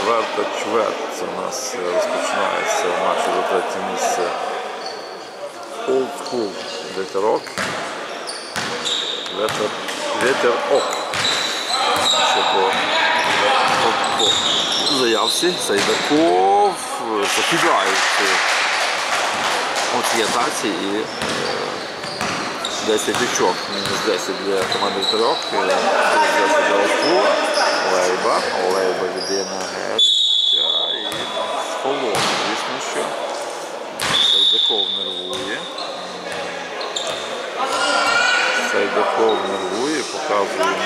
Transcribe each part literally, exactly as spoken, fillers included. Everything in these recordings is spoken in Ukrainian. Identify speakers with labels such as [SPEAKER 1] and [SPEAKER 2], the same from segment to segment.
[SPEAKER 1] Четверта чверть. Це у нас розпочинається в матчі за третє місце. Old School Ветерок. Ветер, Ветерок. Ще по, по, по заявці. Сайдаков закидають от є таці і десять очок, мінус десять для команди Ветерок. десять для Old School. Олейба. Олейба віддає на Гетча і з холоду, звісно, що. Сайдаков нервує. Сайдаков нервує, показує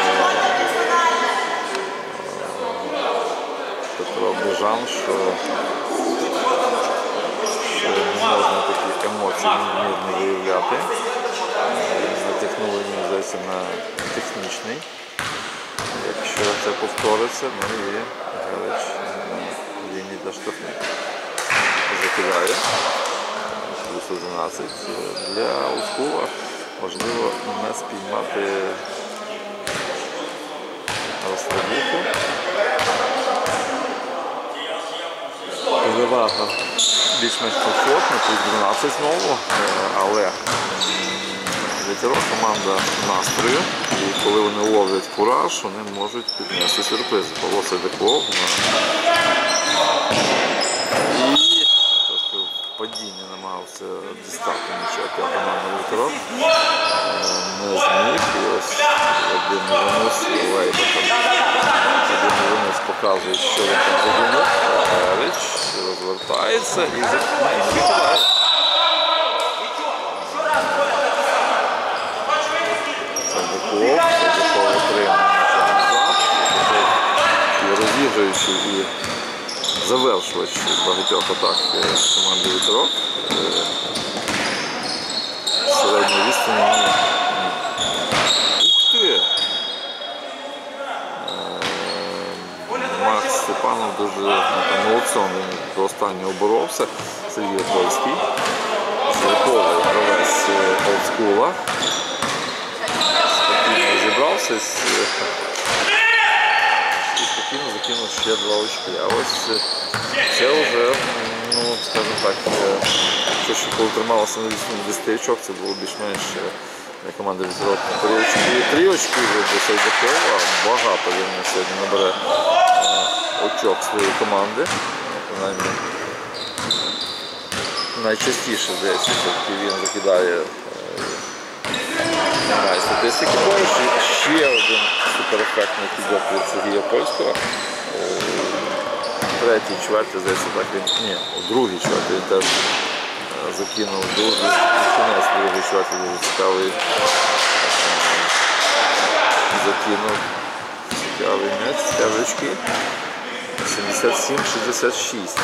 [SPEAKER 1] Петро Бежан, що, що не можна такі емоції надмірно виявляти. Натякнули мені, здається, на технічний. Якщо це повториться, ну і Гелич на лінії для штрафних закидає. Плюс одинадцять. Для Old School можливо не спіймати розкладуху. Перевага більш-менш комфортна, плюс дванадцять знову, але Ветерок команда настрою, і коли вони ловлять кураж, вони можуть піднести сюрпризи. Павло Сайдаков і трошки в падінні намагався дістати м'яча команда Ветерок. Не зміг, і ось один винос, Лейба один винос показує, що він там задумав. Гелич розвертається і закидає. Сайдаков, Сайдаков отримує назад, і розігруючий і завершувач багатьох атак команди Ветерок. Середньої відстані. Ух ти! Макс Степанов дуже молодцом, він до останнього боровся. Сергій Польський. Зірковий гравець Old School. Спокійно зібрався і спокійно закинув ще два очки. А ось це вже, ну, скажімо так, що ще коли трималося на десять очок, це було більш-менш команда Ветерок на три очки. Три очки до Сайдакова, багато він сьогодні набере очок своєї команди. Принаймні, найчастіше, здається, він закидає немає статистики поруч. Ще один суперефектний кидок від Сергія Польського. У третій чверті, здається, так він, ні, у другій чверті він теж закинув дуже, кінець другої чверті дуже цікавий. Закинув цікавий м'яч, цікаві очки. сімдесят сім шістдесят шість.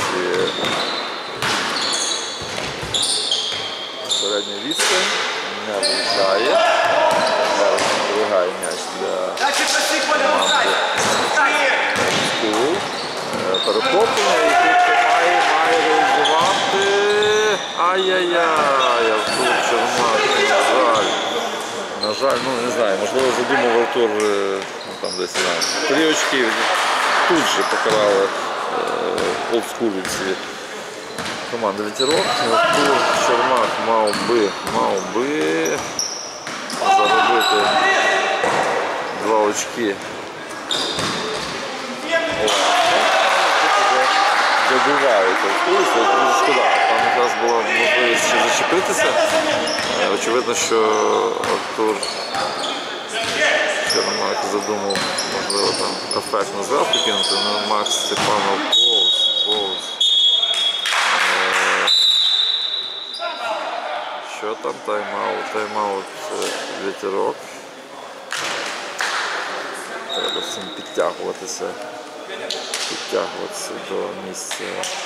[SPEAKER 1] Середня відстань. Не влучає. Вибігає м'яч для команди School. Перехоплення і тут має, має реалізувати. Ай-яй-яй, Артур Чермак, на жаль. На жаль, ну не знаю, можливо задумав Артур, ну, там десь, не знаю, три очки. Тут же покарали Old School ці команди Ветерок. Артур Чермак мав би, мав би заробити два очки. Добивають Old School, це дуже шкода. Там якраз була можливість ще зачепитися. Очевидно, що Артур Чермак задумав, можливо, там ефектно зверху кинути, але Макс Степанов повз, повз. Що там? Тайм-аут, тайм-аут Ветерок. Треба всім підтягуватися, підтягуватися до місця.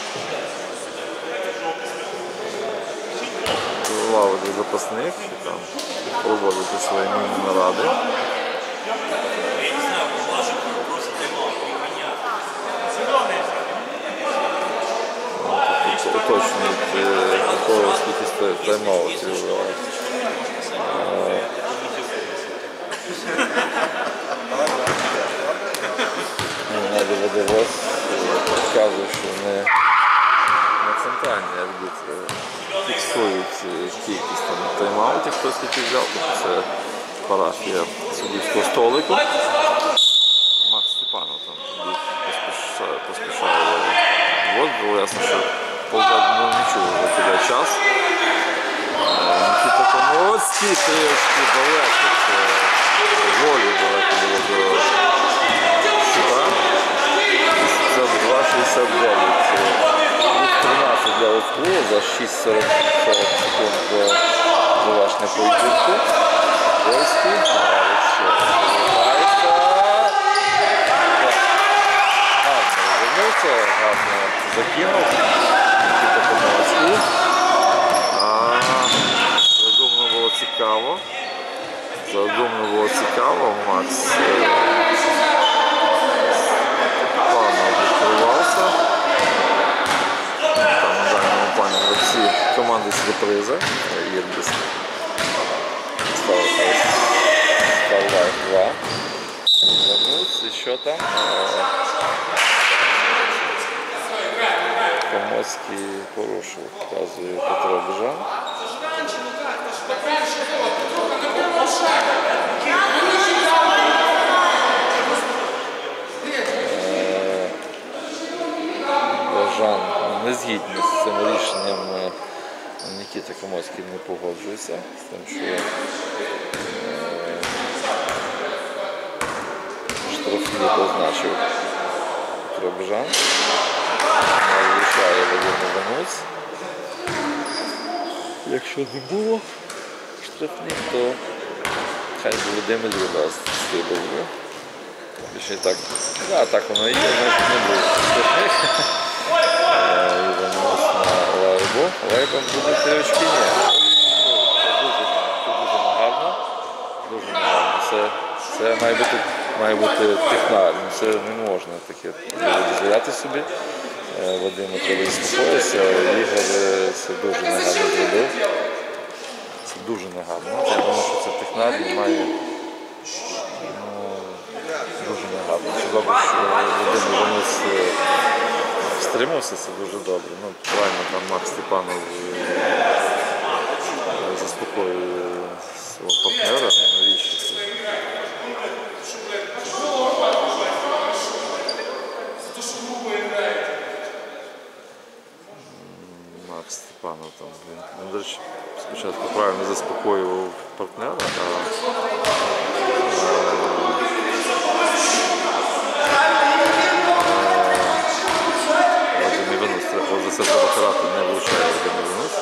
[SPEAKER 1] До лави для запасних і там проводити свої міні-наради. Уточнюють, якого скільки тайм-аутів. Надо водовоз. показує, що вони на центральній арбітри фіксують кількість там тайм-аутів, хтось який взяв, тобто це парафія суддівського столику. Макс Степанов там поспішає, поспішає. Вот, було ясно, що Полтава не чув за тебе час. Нікіта Комоцький, трішки далеко, волі далеко було до щита. шістдесят два шістдесят дев'ять. тринадцять для Луцьку за шість сорок секунд до завершення поєдинку. Польський, але ще розбивається. Гарно розвернувся, гарно закинув. Нікіта Комоцький. Задумно було цікаво. Задумно було цікаво. Макс плавно відкривався. Там на дальньому плані всі команди сюрприза. Єрбіс. Старлайф два. Вернувся. І що там? Комоцький порушив, показує Петро Бежан. Бежан не згідний з цим рішенням. Нікіта Комоцький не погоджується з тим, що штрафні позначив Петро Бежан. Вирішає Вадим Іванець. Якщо не було штрафних, то хай Вадим віддасть стрибову. Більше так, да, так воно і є, значить не було штрафних. Іванець на Лайбу. Лайба буде три очки, ні. Це дуже, дуже негарно. Дуже негарно. Це, це має бути, має бути технарно. Це не можна таке дозволяти собі. Вадиму треба заспокоїтися, Ігор це дуже негарно зробив. Це дуже негарно. Я думаю, що це технарно має ну, дуже негарно. Чи добре, що Вадим Іванець стримався, це дуже добре. Ну, правильно, там Макс Степанов заспокоює свого партнера, навіщо це? Макс Степанов там, він, до речі, спочатку правильно заспокоював партнера, а Вадим Іванець, за це треба карати, не влучає Вадим Іванець.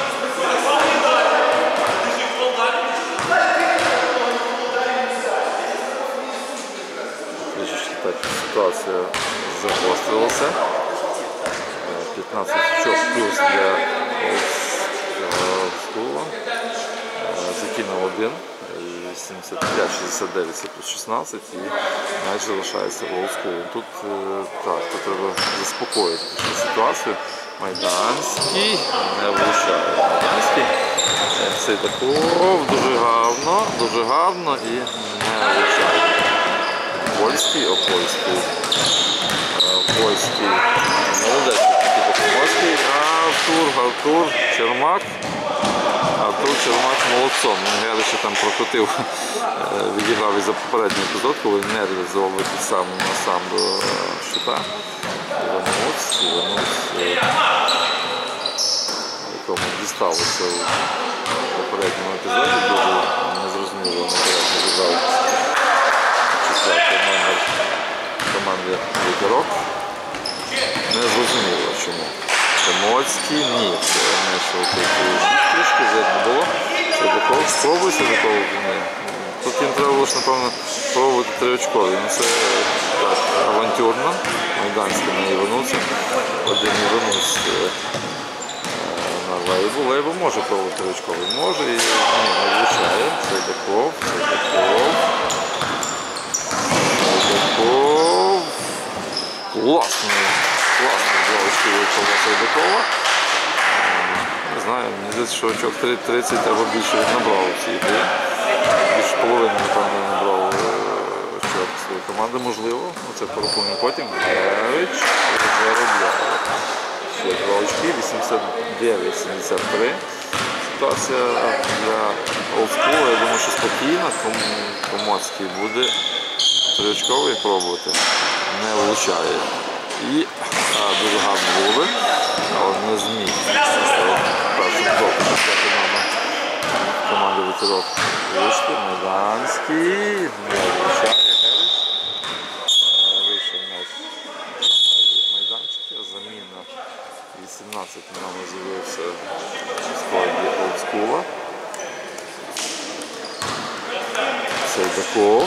[SPEAKER 1] Так, ситуація загострилася. п'ятнадцять очок плюс для Олдскула. Закинув один. сімдесят п'ять шістдесят дев'ять це плюс шістнадцять і матч залишається Олдскул. Тут, так, тут треба заспокоїти ситуацію. Майданський не влучає. Майданський. Цей таков дуже гарно, дуже гарно і не влучає. Польський, о Польський. Польський. Молодець. Комоцький, Артур, Артур, Чермак. Артур Чермак молодцом. Він Гелище там прокрутив, відіграв із-за попередній епізод, коли не реалізовував сам на сам до щита. Іванець, Іванець, якому дісталося в попередньому епізоді, дуже незрозуміло наперед відіграв четвертий номер команди Лідерок. Не зрозуміло чому. Комоцький, ні, це не що трішки видно було. Садиков, спробуй Садиков, ні. Тут їм треба було, напевно, спробувати триочкові. Ну, це так, авантюрно. Майданський не Івануться. Один Івануць на Лейбу. Лейбу може пробувати триочковий. Може і ні, не влучає. Садиков, Садиков. Садиков. Класно. Класно зробочки Вікова Сайдакова. Не знаю, мені здається, що очок тридцять або більше він набрав у цій грі. Більше половини, напевно, набрав очок обов'язкові команди, можливо. Це порахуємо потім. Гевич заробляє. Ще два очки, вісімдесят дев'ять сімдесят три. Ситуація для олдскула, я думаю, що спокійна. Комоцький буде триочковий пробувати. Не влучає. І а, дуже гарно було би, але не зміг. Першим кроком почати номер команди Ветерок. Вийшли, Майданський, не влучає, Гевич. Вийшов м'яч на межі майданчика, заміна вісімнадцять номер з'явився у складі олдскула. Сейдаков.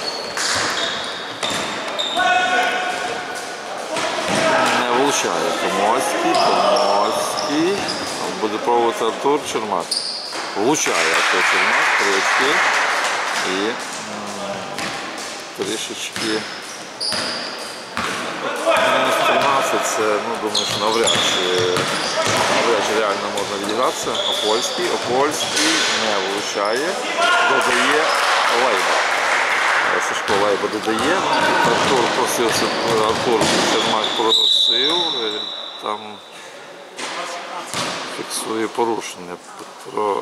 [SPEAKER 1] Не влучає Комоцький, Комоцький. Буде пробувати Артур Чермак. Влучає Артур Чермак, три очки. І трішечки мінус тринадцять, це, ну, думаю, що навряд чи, навряд чи реально можна відігратися. Опольський, Опольський не влучає, додає Лейба. Сашко Лейба додає. Артур просився, Артур Чермак просив, там фіксує порушення. Петро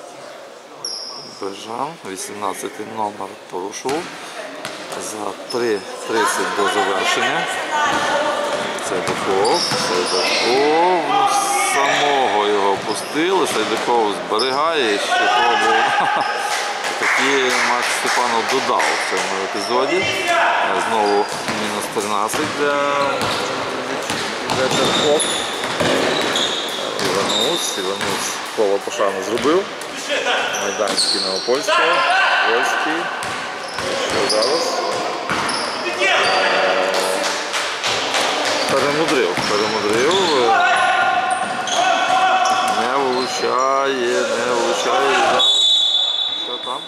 [SPEAKER 1] Бежан, вісімнадцятий номер порушив. За три тридцять до завершення. Сейдаков, Сейдаков, ну, самого його пустили, Сейдаков зберігає і ще пробував. Такий Макс Степанов додав в цьому епізоді. Знову мінус тринадцять для Ветерков. Іванус, Іванус коло пошану зробив. Майданський на Опольського, Опольський. Що зараз? Перемудрив, перемудрив. Не влучає, не влучає. Що там?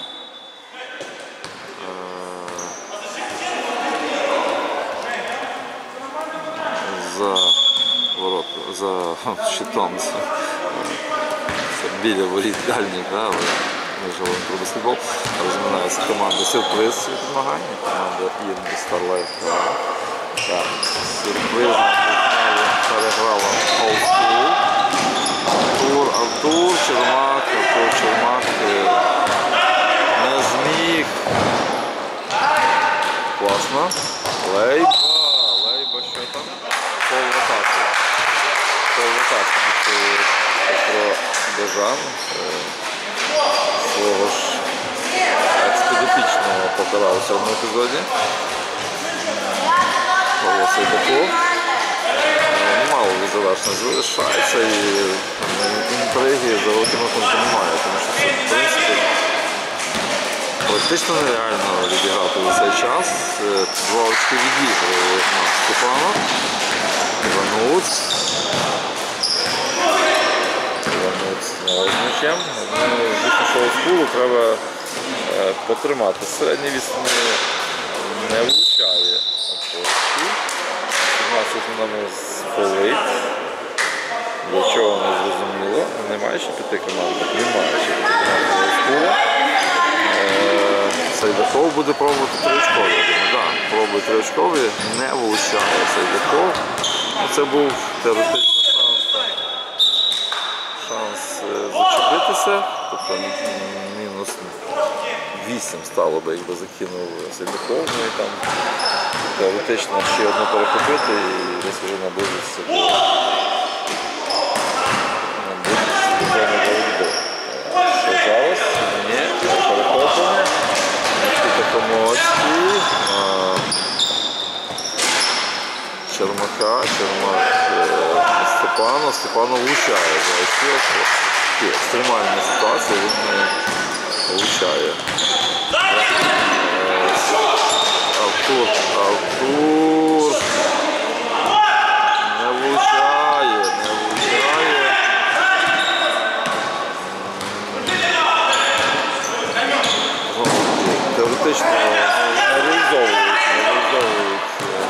[SPEAKER 1] За ворот, за щитом. Біля воріт дальніх, да, але ми ж говоримо про баскетбол. Розминається команда сюрприз від змагання, команда Інді Старлайф. Так, сюрпризно переграла олдскул. Артур, Артур Чермак, Артур Чермак не зміг. Класно. Лейба, Лейба, що там? Пол-ротація. Пол-ротація. Петро Бежан свого ж експедитичного покарав у цьому епізоді. Павло Сейдаков. Мало завершено залишається і інтриги за великим рахунком немає, тому що це, в принципі, практично нереально відіграти за цей час. Два очки відіграли Макс Степанов. Івануц. Івануц з м'ячем. Звісно, що олдскулу треба потримати. Середній відстані не влучає. сімнадцять номер сфолить. Для чого не зрозуміло. Немає ще п'яти команд. Немає ще п'яти команд олдскула. Сейдаков буде пробувати триочкові. Так, пробує триочкові, не влучає Сейдаков. Це був теоретичний шанс, шанс зачепитися. Тобто мінус вісім стало би, якби закинув Сейдаков. Ну і там теоретично ще одну перехопити і десь вже наблизиться до боротьби. Що зараз? Ні, перехоплення. Микита Комоцький. Чермака, Чермак Степанов. Степанов влучає. Екстремальна ситуація, він не влучає. Артур, Артур не влучає, не влучає. Теоретично не реалізовують, не реалізовують.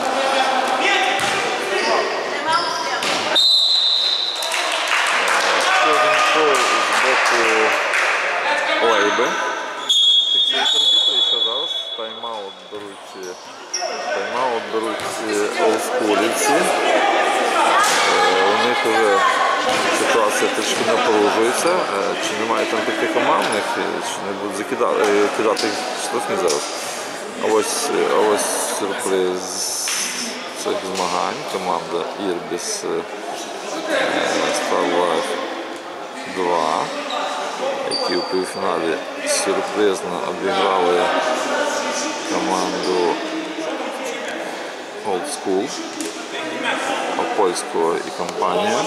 [SPEAKER 1] Ще один шоу з боку Лейби. І що зараз? Тайм-аут беруть беруть олдскулівці. У них вже ситуація трішки напружується. Чи немає там п'яти командних, чи не будуть закидати, кидати штрафні зараз. А ось, а ось сюрприз цих змагань. Команда Ірбіс Starlife два, які у півфіналі сюрпризно обіграли команду Old School, Опольського і компанію.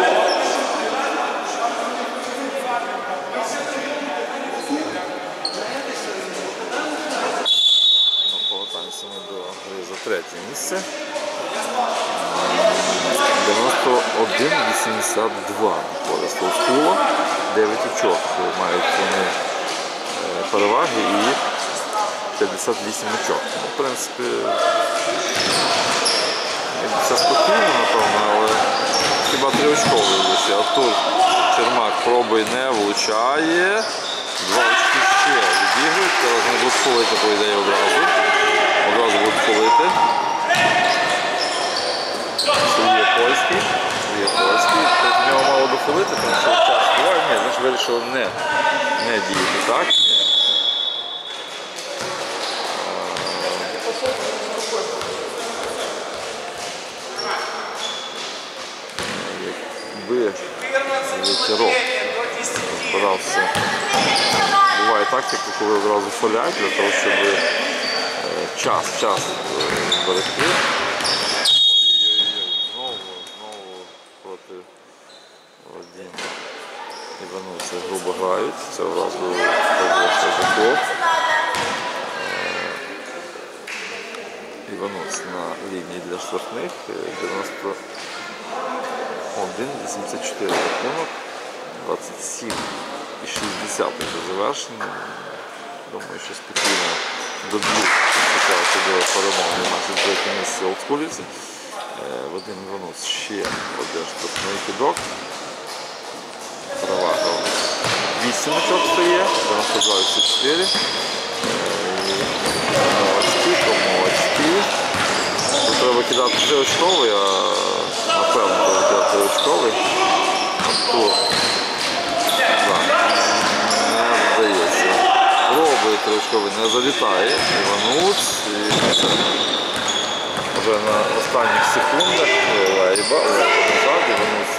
[SPEAKER 1] Повертаємося ми до гри за третє місце. дев'яносто один вісімдесят два користь Old School. дев'ять очок мають вони переваги і п'ятдесят вісім очок. Ну, в принципі, це спокійно, напевно, але хіба триочковий лише. Артур Чермак пробує, не влучає. Два очки ще відігрують, але вони будуть фолити, по ідеї, одразу. Одразу будуть фолити. Сергій Польський. Сергій Польський. Тобто в нього мало дофолити, тому що час буває. Ні, значить вирішили не, не діяти, так? Якби Ветерок збирався. Буває тактика, коли одразу фолять, для того, щоб час, час зберегти. Знову, знову проти Владимира Івануса грубо грають. Це одразу Шевченко. Іванус на лінії для штрафних. дев'яносто один вісімдесят чотири рахунок. двадцять сім і шістдесят до завершення. Думаю, що спокійно доб'ють до перемоги на третє місце олдскулівці. Вадим Іванус ще один штрафний кидок. Перевага вісім очок стає, дев'яносто два вісімдесят чотири. Молодці, помолодці. Тут треба кидати триочковий, а напевно треба кидати триочковий. Артур. Не вдається. Пробує триочковий, не залітає. Іванус. І це вже на останніх секундах Лейба. Назад, Іванус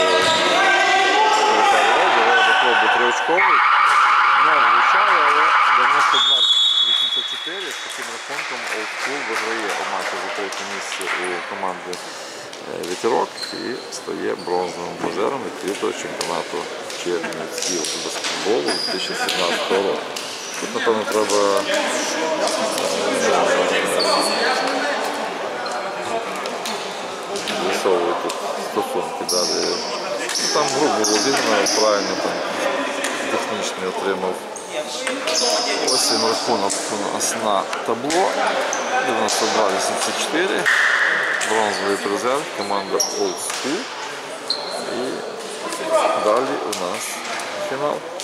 [SPEAKER 1] пробує триочковий. Не влучає, але дев'яносто два вісімдесят чотири з таким рахунком Old School виграє матч за третє місце у команди Ветерок і стає бронзовим призером відкритого чемпіонату Чернівців з баскетболу дві тисячі сімнадцятого року. Тут, напевно, треба висовувати стосунки далі. Там грубо Володимир правильно там технічний отримав. Ось він рахунок у нас на табло. дев'яносто два вісімдесят чотири. Бронзовий призер, команда Old School. І далі у нас фінал.